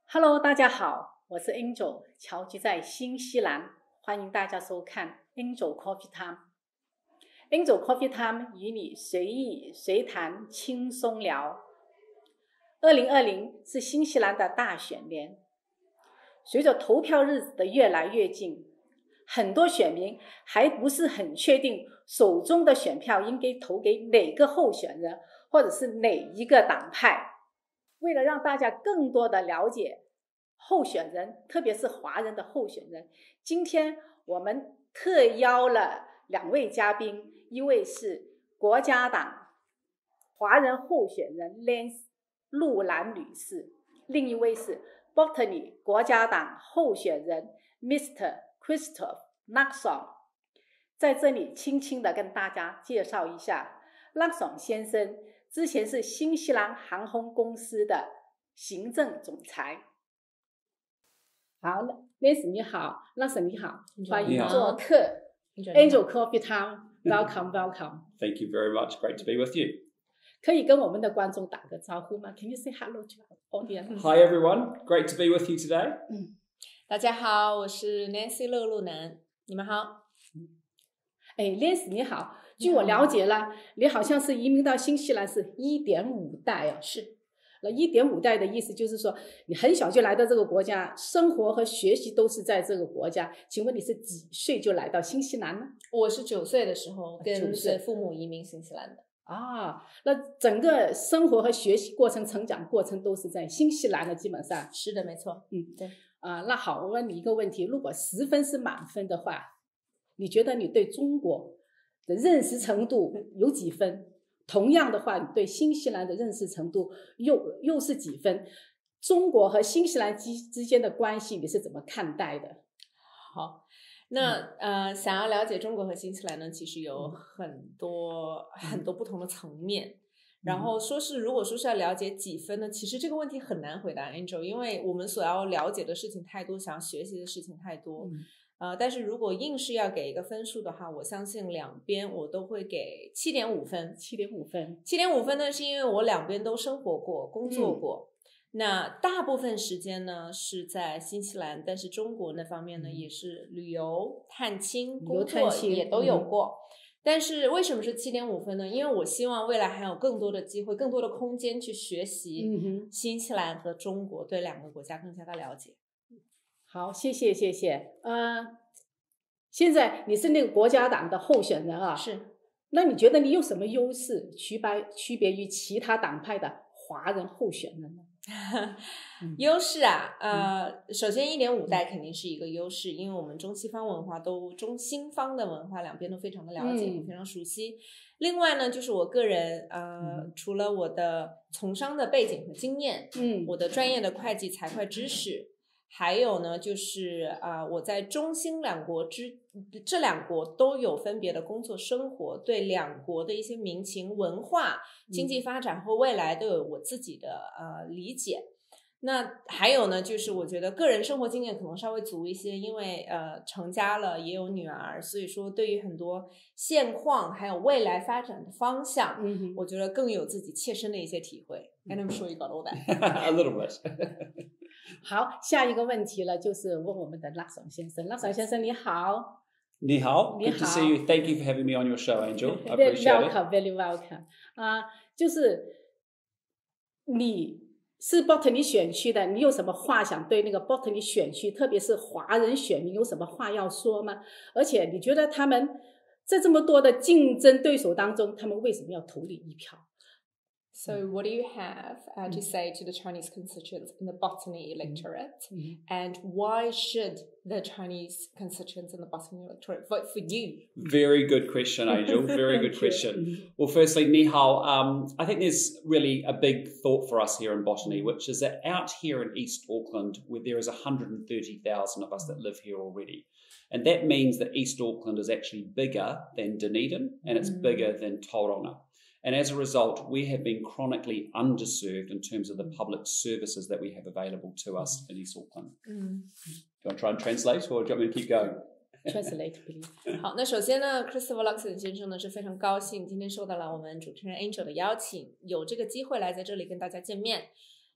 Hello， 大家好，我是 Angel， 侨居在新西兰，欢迎大家收看 Angel Coffee Time。Angel Coffee Time 与你随意随谈，轻松聊。2020是新西兰的大选年，随着投票日子的越来越近，很多选民还不是很确定手中的选票应该投给哪个候选人，或者是哪一个党派。为了让大家更多的了解候选人，特别是华人的候选人，今天我们特邀了2位嘉宾，一位是国家党华人候选人 Nancy 陆兰女士，另一位是 Botany 国家党候选人 Mr. Christopher Luxon。 在这里轻轻的跟大家介绍一下， Luxon 先生之前是新西兰航空公司的行政总裁。好 Nancy 你好， Luxon 你好，欢迎做客 Angel Coffee Time。 Welcome welcome Thank you very much, great to be with you. 可以跟我们的观众打个招呼吗？ Can you say hello to our audience? Hi everyone, great to be with you today. 大家好，我是 Nancy 乐路南，你们好。 Nancy 你好，据我了解了，你好像是移民到新西兰是1.5代哦。 是。 那1.5代的意思就是说，你很小就来到这个国家，生活和学习都是在这个国家。请问你是几岁就来到新西兰呢？ 我是9岁的时候跟随父母移民新西兰的。 那整个生活和学习过程、成长过程都是在新西兰的，基本上。 是的，没错。对。 那好，我问你一个问题，如果10分是满分的话，你觉得你对中国的认识程度有几分？同样的话，你对新西兰的认识程度又是几分？中国和新西兰之间的关系你是怎么看待的？ 好，那想要了解中国和新西兰呢，其实有很多不同的层面。然后如果说是要了解几分呢，其实这个问题很难回答 Angel， 因为我们所要了解的事情太多，想要学习的事情太多。但是如果硬是要给一个分数的话，我相信两边我都会给7.5分。7.5分呢，是因为我两边都生活过、工作过。那大部分时间呢是在新西兰，但是中国那方面呢也是旅游、探亲、工作也都有过。但是为什么是7.5分呢？因为我希望未来还有更多的机会、更多的空间去学习新西兰和中国，对2个国家更加的了解。 好，谢谢。现在你是那个国家党的候选人啊， 是。那你觉得你有什么优势区别于其他党派的华人候选人呢？ 优势首先1.5代肯定是一个优势，因为我们中西方的文化两边都非常的了解，非常熟悉。另外呢，就是我个人除了我的从商的背景和经验，我的专业的会计财会知识，还有呢，就是我在中新两国这2国都有分别的工作生活，对2国的一些民情、文化、经济发展和未来都有我自己的理解。那还有呢，就是我觉得个人生活经验可能稍微足一些，因为成家了，也有女儿，所以说对于很多现况还有未来发展的方向，我觉得更有自己切身的一些体会。And I'm sure you got all that. A little bit. 好，下一个问题了，就是问我们的 Luxon 先生。Luxon 先生你好。 你好 Good to see you. Thank you for having me on your show, Angel. I appreciate it. Very welcome. 就是你是 Botany 选区的，你有什么话想对那个 Botany 选区，特别是华人选民有什么话要说吗？而且你觉得他们在这么多的竞争对手当中，他们为什么要投你一票 ？So what do you have to say to the Chinese constituents in the Botany electorate? And why should the Chinese constituents in the Botany electorate vote for you? Very good question, Angel. Very good question. Well, firstly, ni hao. I think there's really a big thought for us here in Botany, which is that out here in East Auckland, where there is 130,000 of us that live here already. And that means that East Auckland is actually bigger than Dunedin, and it's bigger than Tauranga. And as a result, we have been chronically underserved in terms of the public services that we have available to us in East Auckland. Do you want to try and translate, or do you want me to keep going? Translate, please. 好，那首先呢 ，Christopher Luxon 先生呢是非常高兴今天受到了我们主持人 Angel 的邀请，有这个机会来在这里跟大家见面。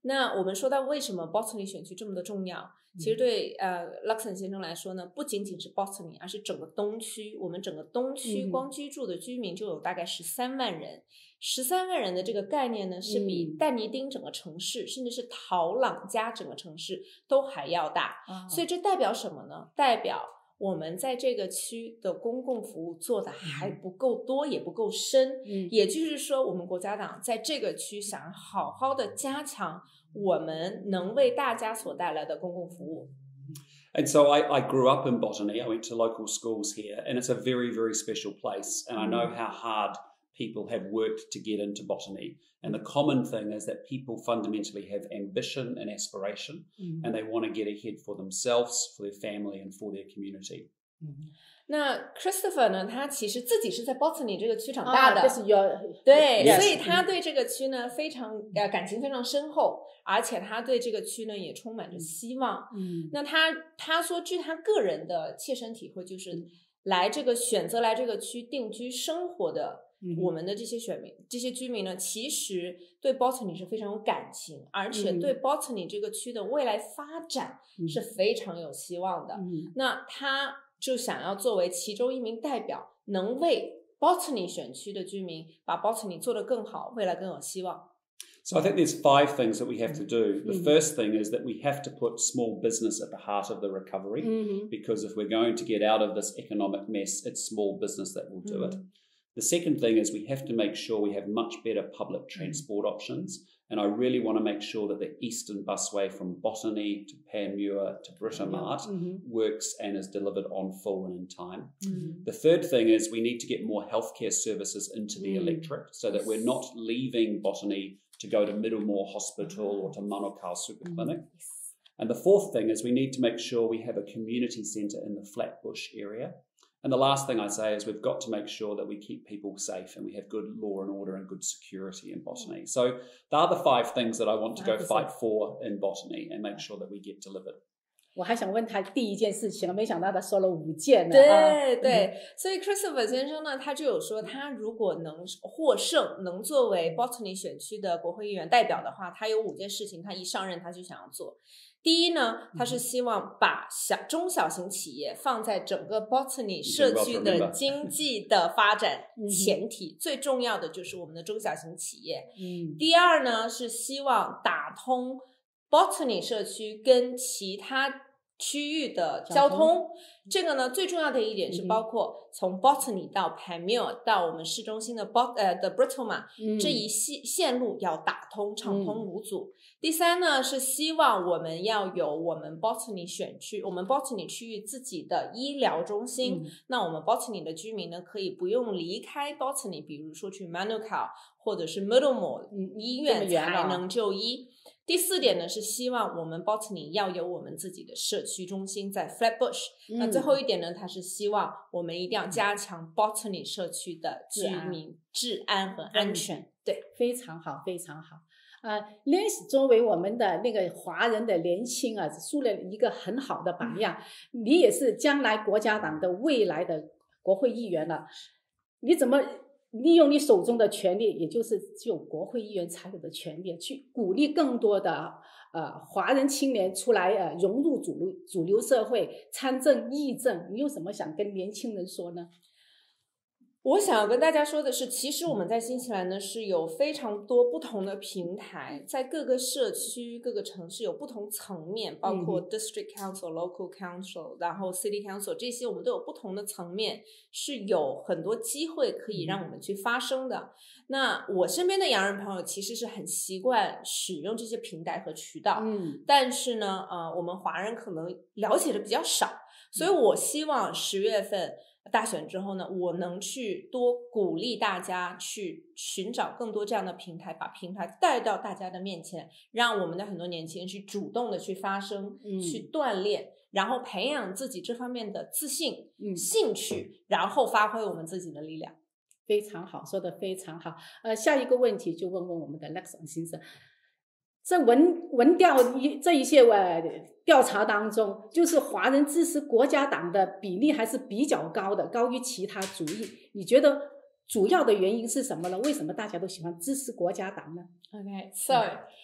那我们说到为什么 Botany 选区这么的重要，其实对Luxon 先生来说呢，不仅仅是 Botany， 而是整个东区。我们整个东区光居住的居民就有大概13万人，13万人的这个概念呢，是比但尼丁整个城市，甚至是陶朗加整个城市都还要大。所以这代表什么呢？代表我们在这个区的公共服务做的还不够多，也不够深。也就是说，我们国家党在这个区想要好好的加强我们能为大家所带来的公共服务。 And so I grew up in Botany. I went to local schools here, and it's a very, very special place. And I know how hard people have worked to get into Botany. And the common thing is that people fundamentally have ambition and aspiration, and they want to get ahead for themselves, for their family, and for their community. 那 Christopher 呢，他其实自己是在 Botany 这个区长大的， 对， 所以他对这个区呢非常感情非常深厚，而且他对这个区呢也充满着希望。那他说，据他个人的切身体会，就是选择来这个区定居生活的我们的这些选民、这些居民呢，其实对 Botany 是非常有感情，而且对 Botany 这个区的未来发展是非常有希望的。那他就想要作为其中一名代表，能为 Botany 选区的居民把 Botany 做得更好，未来更有希望。 So I think there's 5 things that we have to do. The first thing is that we have to put small business at the heart of the recovery, because if we're going to get out of this economic mess, it's small business that will do it. The second thing is we have to make sure we have much better public transport options. And I really want to make sure that the Eastern Busway from Botany to Panmure to Britomart works and is delivered on full and in time. The third thing is we need to get more healthcare services into the electorate so that we're not leaving Botany to go to Middlemore Hospital or to Manukau Super Clinic. And the fourth thing is we need to make sure we have a community centre in the Flatbush area. And the last thing I say is we've got to make sure that we keep people safe and we have good law and order and good security in Botany. So they are the 5 things that I want to go fight for in Botany and make sure that we get delivered. 我还想问他第一件事情，没想到他说了5件呢。 对，所以 Christopher 先生呢，他就有说，他如果能获胜，能作为 Botany 选区的国会议员代表的话，他有5件事情，他一上任他就想要做。第一呢，他是希望把中小型企业放在整个 Botany 社区的经济的发展前提，最重要的就是我们的中小型企业。第二呢，是希望打通 Botany 社区跟其他区域的交通，这个呢最重要的一点是包括从 Botany 到 Panmure 到我们市中心的Britomart 这一线路要打通，畅通无阻。第三呢，是希望我们要有我们 Botany 选区，我们 Botany 区域自己的医疗中心。那我们 Botany 的居民呢，可以不用离开 Botany， 比如说去 Manukau 或者是 Middlemore 医院才能就医。第4点呢，是希望我们 Botany 要有我们自己的社区中心在 Flatbush。那最后一点呢，它是希望我们一定要加强 Botany 社区的居民治安和安全。对， 非常好，非常好。Nancy 作为我们的那个华人的年轻啊，树了一个很好的榜样。你也是将来国家党的未来的国会议员了，你怎么利用你手中的权利，也就是只有国会议员才有的权利，去鼓励更多的华人青年出来融入主流社会，参政议政？你有什么想跟年轻人说呢？ 我想要跟大家说的是，其实我们在新西兰呢是有非常多不同的平台，在各个社区、各个城市有不同层面，包括 District Council、Local Council， 然后 City Council， 这些我们都有不同的层面，是有很多机会可以让我们去发声的。那我身边的洋人朋友其实是很习惯使用这些平台和渠道，但是呢，我们华人可能了解的比较少，所以我希望10月份大选之后呢，我能去多鼓励大家去寻找更多这样的平台，把平台带到大家的面前，让我们的很多年轻人去主动的去发声，去锻炼，然后培养自己这方面的自信、兴趣，然后发挥我们自己的力量。 非常好，说得非常好。下一个问题就问问我们的 Luxon 先生，这文调这一些调查当中，就是华人支持国家党的比例还是比较高的，高于其他族裔。你觉得主要的原因是什么呢？为什么大家都喜欢支持国家党呢？ Okay, so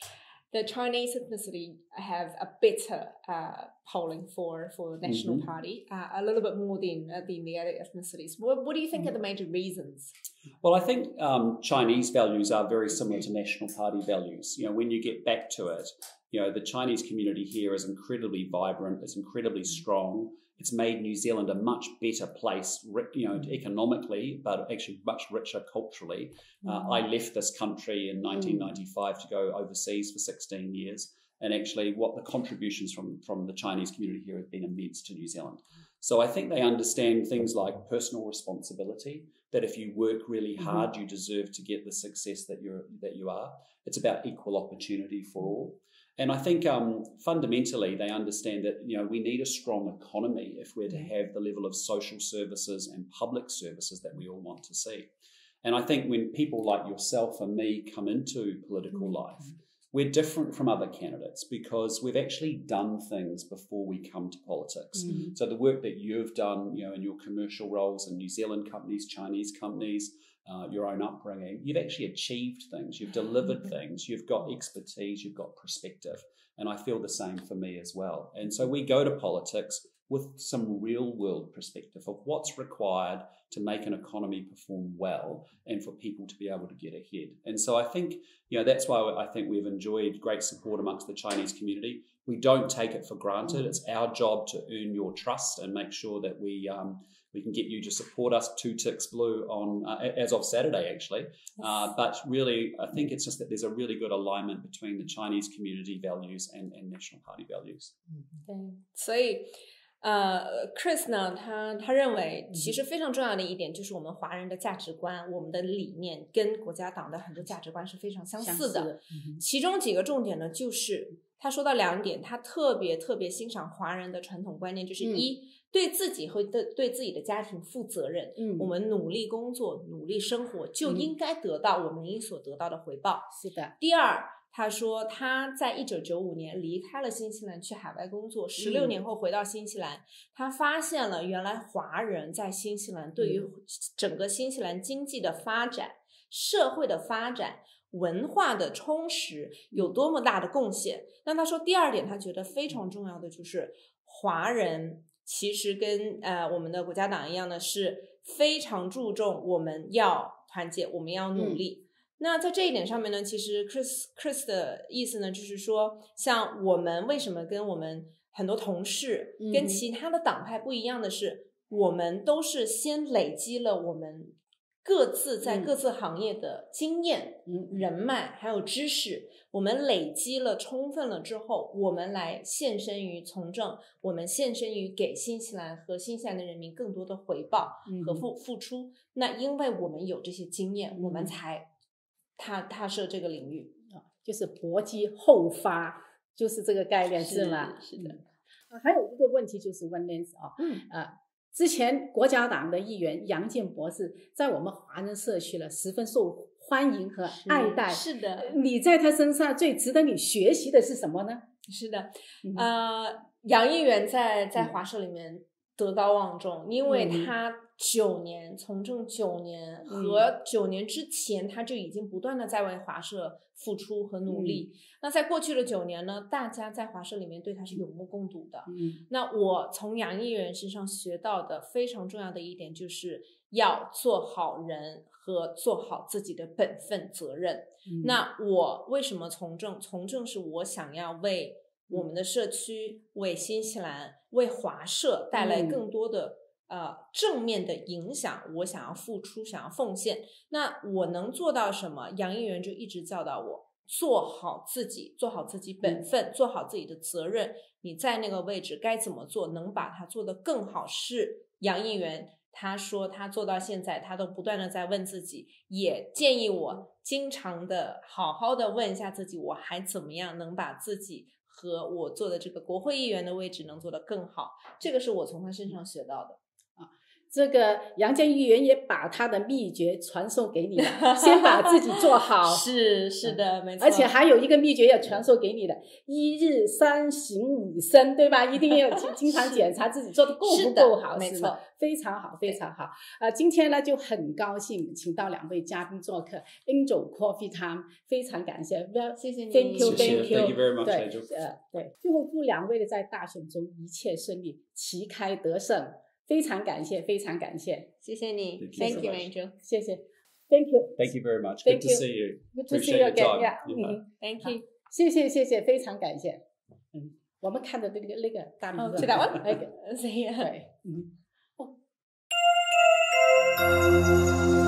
the Chinese ethnicity have a better polling for the National Party, a little bit more than the other ethnicities. What do you think are the major reasons? Well, I think Chinese values are very similar to National Party values. When you get back to it, the Chinese community here is incredibly vibrant, it's incredibly strong. It's made New Zealand a much better place, economically, but actually much richer culturally. I left this country in 1995 to go overseas for 16 years. And actually what the contributions from the Chinese community here have been immense to New Zealand. So I think they understand things like personal responsibility, that if you work really hard, you deserve to get the success that you are. It's about equal opportunity for all. And I think fundamentally they understand that we need a strong economy if we're to have the level of social services and public services that we all want to see. And I think when people like yourself and me come into political life, we're different from other candidates because we've actually done things before we come to politics. So the work that you've done, in your commercial roles in New Zealand companies, Chinese companies, your own upbringing, you've actually achieved things, you've delivered things, you've got expertise, you've got perspective. And I feel the same for me as well. And so we go to politics with some real world perspective of what's required to make an economy perform well and for people to be able to get ahead. And so I think, that's why I think we've enjoyed great support amongst the Chinese community. We don't take it for granted. It's our job to earn your trust and make sure that we can get you to support us 2 ticks blue on as of Saturday, actually. But really, I think it's just that there's a really good alignment between the Chinese community values and National Party values. 所以Chris 呢，他认为其实非常重要的一点就是我们华人的价值观，我们的理念跟国家党的很多价值观是非常相似的。其中几个重点呢，就是他说到2点，他特别欣赏华人的传统观念，就是一，对自己和对自己的家庭负责任。我们努力工作，努力生活，就应该得到我们应所得到的回报。 是的。 第二，他说他在1995年离开了新西兰去海外工作，16年后回到新西兰，他发现了原来华人在新西兰对于整个新西兰经济的发展、社会的发展、文化的充实有多么大的贡献。那他说第2点他觉得非常重要的就是华人其实跟我们的国家党一样的是非常注重我们要团结，我们要努力。那在这一点上面呢，其实 Chris 的意思呢，就是说像我们为什么跟我们很多同事跟其他的党派不一样的是，我们都是先累积了我们各自在各自行业的经验、人脉还有知识，我们累积了充分了之后，我们来献身于从政，我们献身于给新西兰和新西兰的人民更多的回报和付出。那因为我们有这些经验，我们才踏涉这个领域， 就是薄积厚发，就是这个概念，是吗？ 是的。 还有一个问题就是问 Nancy 之前国家党的议员杨建博士在我们华人社区呢十分受欢迎和爱戴。 是的。 你在他身上最值得你学习的是什么呢？ 是的，杨议员在华社里面德高望重，因为他9年从政9年和9年之前他就已经不断的在为华社付出和努力。那在过去的9年呢，大家在华社里面对他是有目共睹的。那我从杨议员身上学到的非常重要的一点就是要做好人和做好自己的本分责任。那我为什么从政？从政是我想要为我们的社区、为新西兰、为华社带来更多的正面的影响，我想要付出，想要奉献。那我能做到什么？杨议员就一直教导我做好自己，做好自己本分，做好自己的责任。你在那个位置该怎么做，能把它做得更好，是杨议员他说他做到现在，他都不断的在问自己，也建议我经常的好好的问一下自己，我还怎么样能把自己和我做的这个国会议员的位置能做得更好。这个是我从他身上学到的。 这个杨建议员也把他的秘诀传授给你了，先把自己做好。 是的，没错。 而且还有一个秘诀要传授给你的，1日3省5身，对吧？一定要经常检查自己做的够不够好， 没错， 非常好，非常好。今天呢就很高兴请到2位嘉宾做客 Angel Coffee Time， 非常感谢， 谢谢你 ，Thank you，Thank you very much， 对，对，最后祝2位的在大选中一切顺利，旗开得胜。非常感谢，非常感谢， 谢谢你 ，Thank you Angel， 谢谢 ，Thank you，Thank you very much，Good to see you，Good to see you again，Thank you， 谢谢，非常感谢，我们看的那个大名字， 是that one， 那个， 对， 对，